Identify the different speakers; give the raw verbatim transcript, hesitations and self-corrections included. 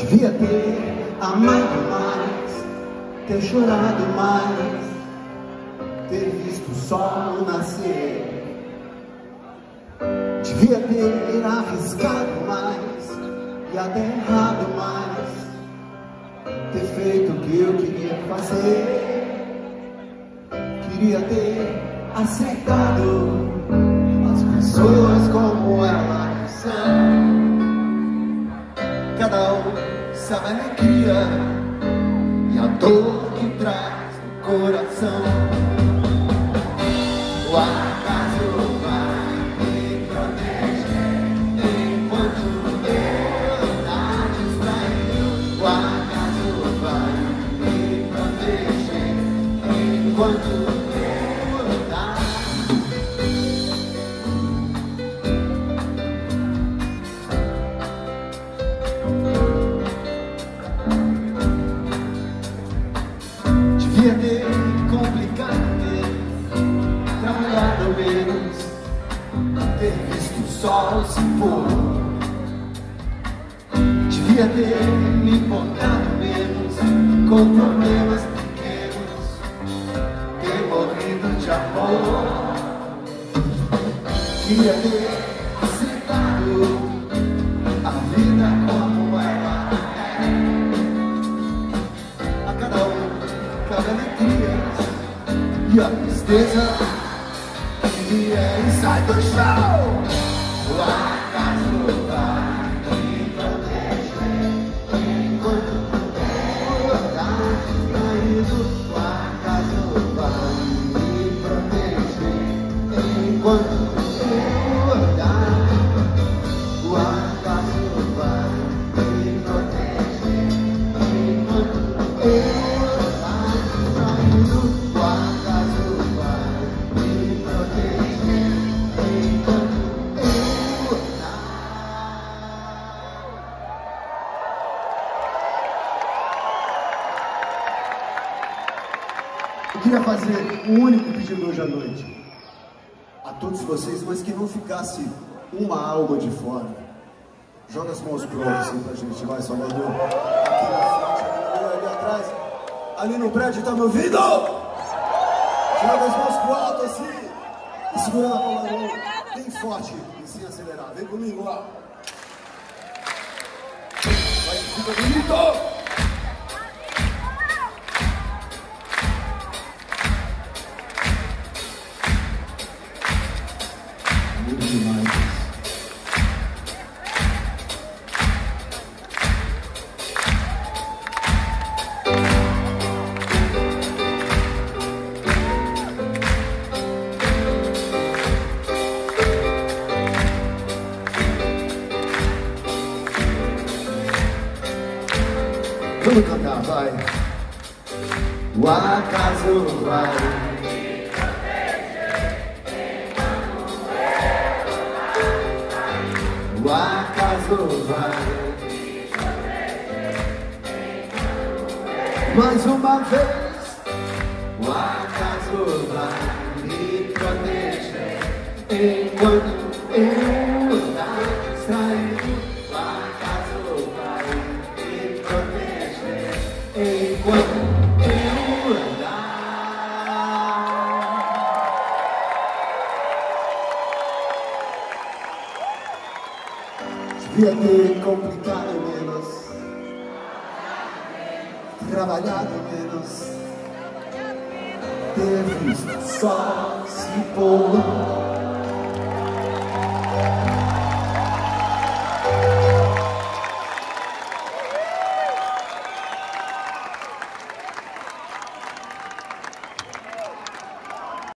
Speaker 1: Devia ter amado mais, ter chorado mais, ter visto o sol nascer. Devia ter arriscado mais e até errado mais, ter feito o que eu queria fazer. Queria ter aceitado as pessoas como elas são. Cada um sabe a alegria e a dor que traz no coração. O acaso vai me proteger enquanto eu tá distraído. O acaso vai me proteger enquanto eu tá. Devia ter complicado menos, trabalhado menos, ter visto o sol se pôr. Devia ter me importado menos com problemas pequenos, ter morrido de amor. Queria ter aceitado a vida como ela é. A cada um cabe alegrias e a tristeza que é e sai do chão. O acaso vai me proteger enquanto eu andar distraído. O acaso vai me proteger enquanto eu andar. O acaso vai me proteger enquanto eu. Eu queria fazer um único pedido hoje à noite a todos vocês, mas que não ficasse uma alma de fora. Joga as mãos pro alto assim pra gente, vai, Salvador. Aqui na frente, ali, ali atrás. Ali no prédio, tá me ouvindo? Joga as mãos pro alto assim e segura na palma da mão bem forte e sem acelerar. Vem comigo, ó. Vai, fica bonito! Demais. Vamos cantar, vai. O acaso vai. O acaso vai mais uma vez. O acaso vai me proteger enquanto eu andar distraído. O acaso vai me proteger enquanto eu andar. Devia ter complicado menos, trabalhado menos, ter visto o sol se pôr.